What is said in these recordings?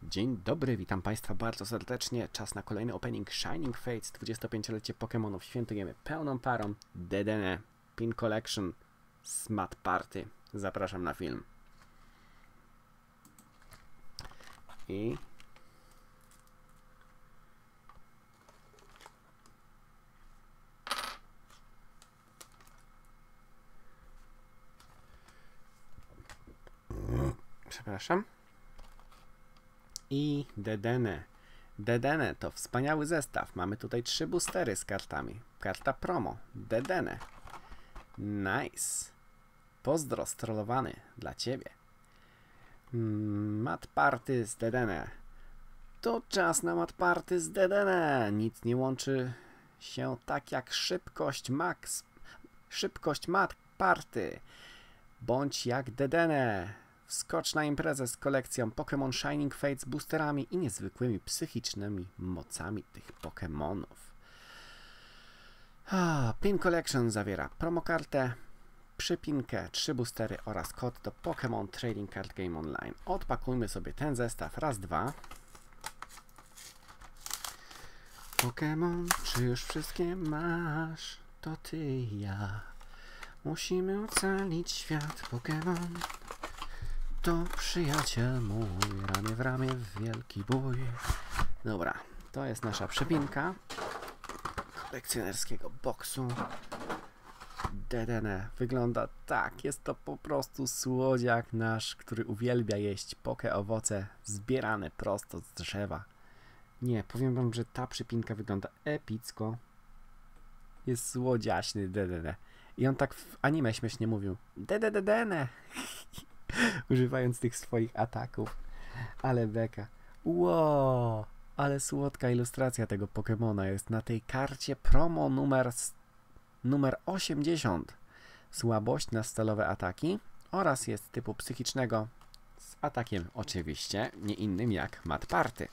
Dzień dobry, witam Państwa bardzo serdecznie. Czas na kolejny opening Shining Fates, 25-lecie Pokémonów. Świętujemy pełną parą. Dedenne, Pin Collection, Smart Party. Zapraszam na film. I... Przepraszam. I Dedenne. Dedenne to wspaniały zestaw. Mamy tutaj 3 boostery z kartami. Karta promo. Dedenne. Nice. Pozdro strollowany dla Ciebie. Mat Party z Dedenne. To czas na Mat Party z Dedenne. Nic nie łączy się tak jak szybkość max. Szybkość Mat Party. Bądź jak Dedenne. Wskocz na imprezę z kolekcją Pokémon Shining Fates, boosterami i niezwykłymi psychicznymi mocami tych Pokémonów. Pin Collection zawiera promokartę, przypinkę, 3 boostery oraz kod do Pokémon Trading Card Game Online. Odpakujmy sobie ten zestaw. Raz, dwa. Pokémon, czy już wszystkie masz? To ty i ja. Musimy ocalić świat. Pokémon to przyjaciel mój, ramię w ramię w wielki bój. Dobra, to jest nasza przypinka kolekcjonerskiego boksu. Dedenne wygląda tak. Jest to po prostu słodziak nasz, który uwielbia jeść owoce zbierane prosto z drzewa. Nie, powiem wam, że ta przypinka wygląda epicko. Jest słodziaśny Dedenne. I on tak w anime śmiesznie mówił. Dedenne. Używając tych swoich ataków. Ale beka. Wow, ale słodka ilustracja tego Pokemona jest na tej karcie promo numer 80. Słabość na stalowe ataki oraz jest typu psychicznego z atakiem oczywiście nie innym jak Mat Party.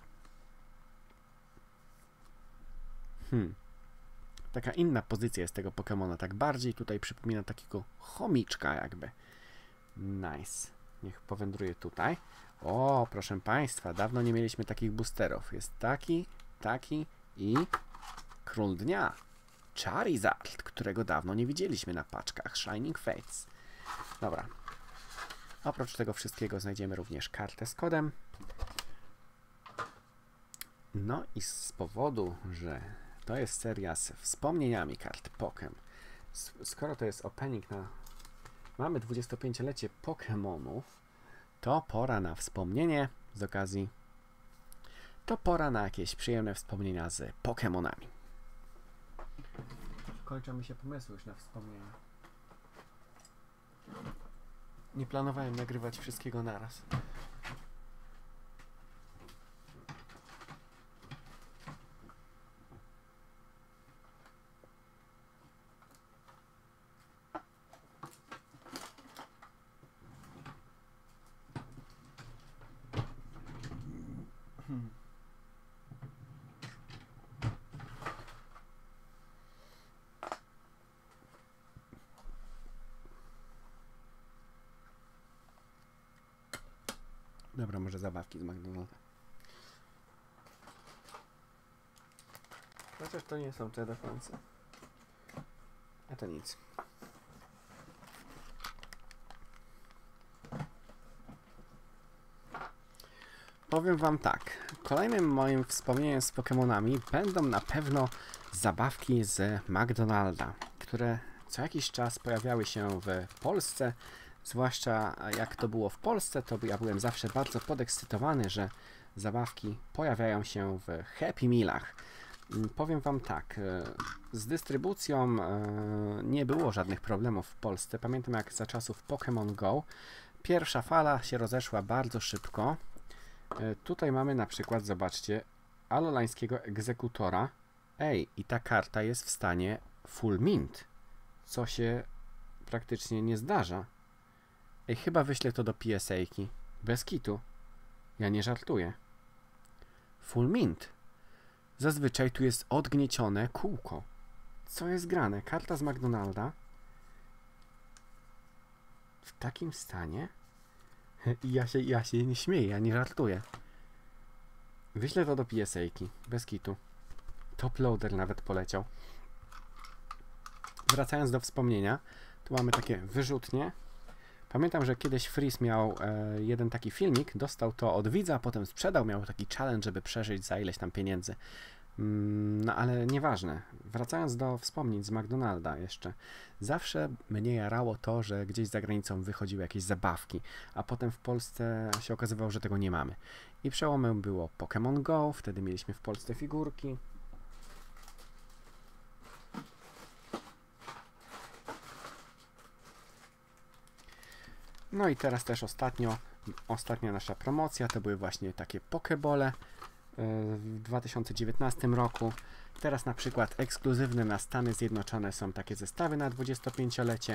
Taka inna pozycja jest tego Pokemona, tak bardziej tutaj przypomina takiego chomiczka jakby. Nice. Niech powędruje tutaj. O, proszę Państwa, dawno nie mieliśmy takich boosterów. Jest taki i Król Dnia. Charizard, którego dawno nie widzieliśmy na paczkach Shining Fates. Dobra. Oprócz tego wszystkiego znajdziemy również kartę z kodem. No i z powodu, że to jest seria z wspomnieniami kart Pokem, skoro to jest opening na... Mamy 25-lecie Pokémonów, to pora na wspomnienie z okazji. To pora na jakieś przyjemne wspomnienia z Pokémonami. Kończą mi się pomysły już na wspomnienia. Nie planowałem nagrywać wszystkiego naraz. Dobra, może zabawki z McDonalda. Chociaż to nie są te do końca. A to nic. Powiem wam tak. Kolejnym moim wspomnieniem z Pokemonami będą na pewno zabawki z McDonalda, które co jakiś czas pojawiały się w Polsce. Zwłaszcza jak to było w Polsce, to ja byłem zawsze bardzo podekscytowany, że zabawki pojawiają się w Happy Mealach. Powiem wam tak, z dystrybucją nie było żadnych problemów w Polsce. Pamiętam jak za czasów Pokémon Go pierwsza fala się rozeszła bardzo szybko. Tutaj mamy na przykład, zobaczcie, Alolańskiego Egzekutora. Ej, i ta karta jest w stanie full mint, co się praktycznie nie zdarza. Ej, chyba wyślę to do PSA-ki. Bez kitu. Ja nie żartuję. Full mint. Zazwyczaj tu jest odgniecione kółko. Co jest grane? Karta z McDonalda. W takim stanie? Ja się nie śmieję, ja nie żartuję. Wyślę to do PSA-ki, bez kitu. Top loader nawet poleciał. Wracając do wspomnienia, tu mamy takie wyrzutnie. Pamiętam, że kiedyś Freeze miał jeden taki filmik, dostał to od widza, a potem sprzedał, miał taki challenge, żeby przeżyć za ileś tam pieniędzy. No ale nieważne. Wracając do wspomnień z McDonalda jeszcze. Zawsze mnie jarało to, że gdzieś za granicą wychodziły jakieś zabawki, a potem w Polsce się okazywało, że tego nie mamy. I przełomem było Pokémon Go, wtedy mieliśmy w Polsce figurki. No i teraz też ostatnia nasza promocja to były właśnie takie pokebole w 2019 roku. Teraz na przykład ekskluzywne na Stany Zjednoczone są takie zestawy na 25-lecie.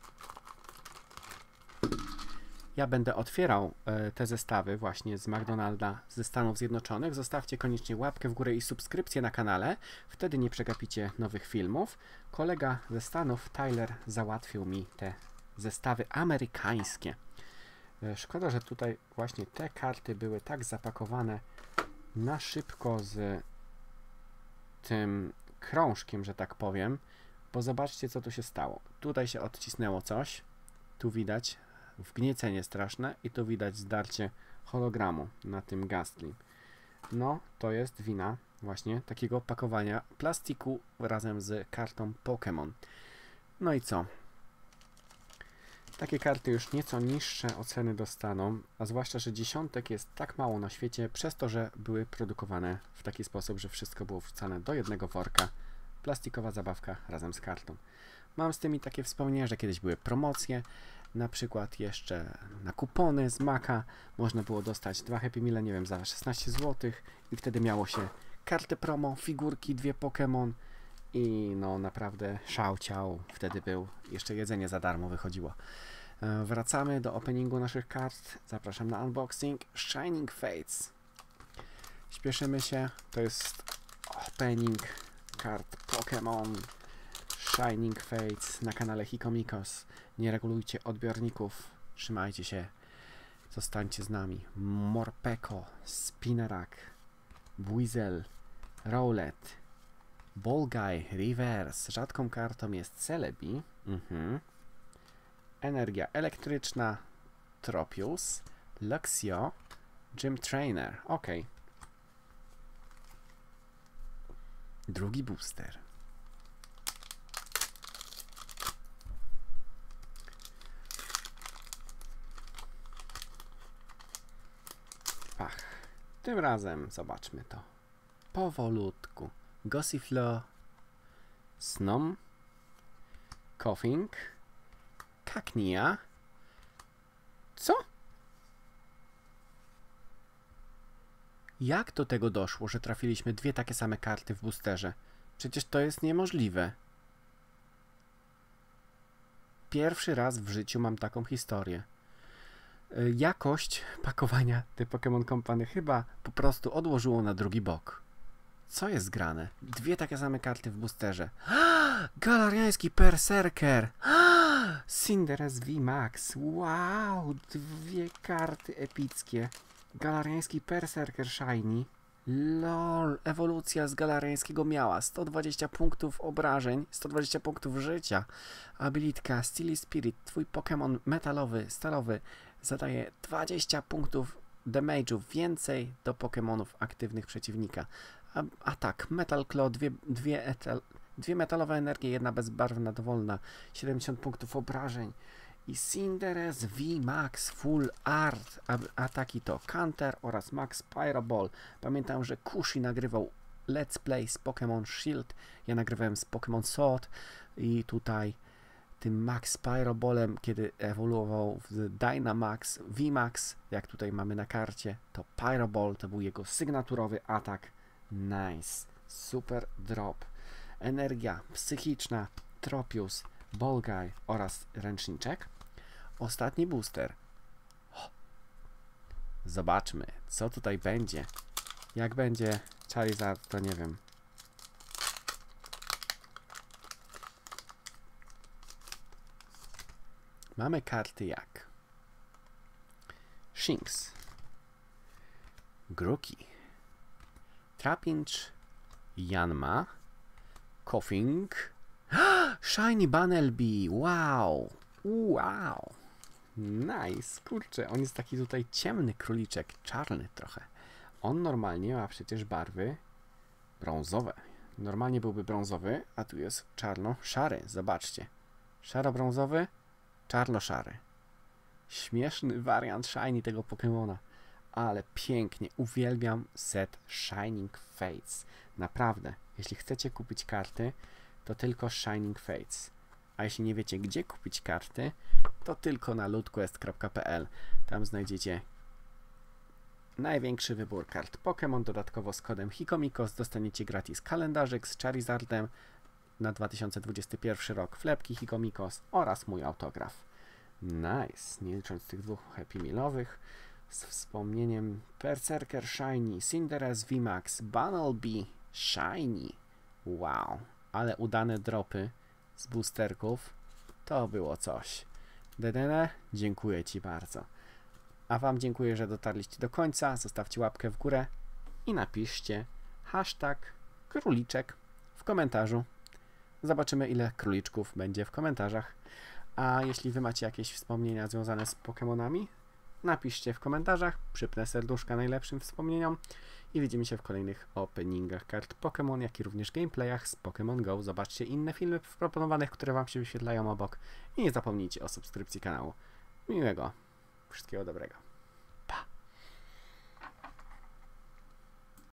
Ja będę otwierał te zestawy właśnie z McDonalda ze Stanów Zjednoczonych. Zostawcie koniecznie łapkę w górę i subskrypcję na kanale. Wtedy nie przegapicie nowych filmów. Kolega ze Stanów, Tyler, załatwił mi te zestawy amerykańskie. Szkoda, że tutaj właśnie te karty były tak zapakowane na szybko z tym krążkiem, że tak powiem, bo zobaczcie, co tu się stało. Tutaj się odcisnęło coś, tu widać wgniecenie straszne i tu widać zdarcie hologramu na tym Gastly. No, to jest wina właśnie takiego pakowania plastiku razem z kartą Pokémon. No i co? Takie karty już nieco niższe oceny dostaną, a zwłaszcza, że dziesiątek jest tak mało na świecie, przez to, że były produkowane w taki sposób, że wszystko było wrzucane do jednego worka. Plastikowa zabawka razem z kartą. Mam z tymi takie wspomnienia, że kiedyś były promocje, na przykład jeszcze na kupony z Maka można było dostać 2 Happy Meal, nie wiem, za 16 zł i wtedy miało się karty promo, figurki, 2 Pokémon i no naprawdę szał ciał wtedy był, jeszcze jedzenie za darmo wychodziło. Wracamy do openingu naszych kart, zapraszam na unboxing. Shining Fates, śpieszymy się, to jest opening kart Pokémon Shining Fates na kanale Hikomikos. Nie regulujcie odbiorników, trzymajcie się, zostańcie z nami. Morpeko, Spinarak, Buizel, Rowlet, Bolgai, Reverse. Rzadką kartą jest Celebi. Energia elektryczna, Tropius, Luxio, Gym Trainer. Ok. Drugi booster. Ach, tym razem zobaczmy to. Powolutku. Gossifleur, Snom, Coughing, Cacnea. Co? Jak do tego doszło, że trafiliśmy 2 takie same karty w boosterze? Przecież to jest niemożliwe. Pierwszy raz w życiu mam taką historię. Jakość pakowania tej Pokémon Company chyba po prostu odłożyło na drugi bok. Co jest grane? 2 takie same karty w boosterze. Galariański Berserker! Cinderace VMAX! Wow! 2 karty epickie. Galariański Berserker Shiny. LOL! Ewolucja z galariańskiego miała 120 punktów obrażeń, 120 punktów życia. Abilitka Steely Spirit, twój Pokémon metalowy, stalowy, zadaje 20 punktów damage'u więcej do Pokémonów aktywnych przeciwnika. Atak, Metal Claw, dwie metalowe energie, 1 bezbarwna, dowolna, 70 punktów obrażeń. I Cinderace VMAX Full Art, ataki to Counter oraz Max Pyro Ball. Pamiętam, że Kushi nagrywał Let's Play z Pokémon Shield, ja nagrywałem z Pokémon Sword i tutaj tym Max Pyro Ballem, kiedy ewoluował w Dynamax VMAX, jak tutaj mamy na karcie, to Pyro Ball to był jego sygnaturowy atak. Nice, super drop. Energia psychiczna, Tropius, Bolgai oraz ręczniczek. Ostatni booster. Zobaczmy, co tutaj będzie. Jak będzie Charizard, to nie wiem. Mamy karty jak Shinx, Grookey, Trapinch, Yanma, Koffing, Shiny Bunnelby, wow, wow, nice, kurczę, on jest taki tutaj ciemny króliczek, czarny trochę. On normalnie ma przecież barwy brązowe. Normalnie byłby brązowy, a tu jest czarno-szary, zobaczcie. Szaro-brązowy, czarno-szary. Śmieszny wariant Shiny tego Pokemona. Ale pięknie, uwielbiam set Shining Fates. Naprawdę, jeśli chcecie kupić karty, to tylko Shining Fates. A jeśli nie wiecie, gdzie kupić karty, to tylko na lootquest.pl. Tam znajdziecie największy wybór kart Pokémon. Dodatkowo z kodem Hikomikos dostaniecie gratis kalendarzyk z Charizardem na 2021 rok, wlepki Hikomikos oraz mój autograf. Nice, nie licząc tych dwóch Happy Mealowych. Z wspomnieniem Berserker Shiny, Cinderace VMAX, Bunnelby Shiny. Wow, ale udane dropy z boosterków to było coś. Dedene, dziękuję Ci bardzo. A Wam dziękuję, że dotarliście do końca. Zostawcie łapkę w górę i napiszcie #króliczek w komentarzu. Zobaczymy, ile króliczków będzie w komentarzach. A jeśli Wy macie jakieś wspomnienia związane z Pokemonami, napiszcie w komentarzach, przypnę serduszka najlepszym wspomnieniom i widzimy się w kolejnych openingach kart Pokémon, jak i również gameplayach z Pokémon Go. Zobaczcie inne filmy proponowanych, które Wam się wyświetlają obok i nie zapomnijcie o subskrypcji kanału. Miłego, wszystkiego dobrego.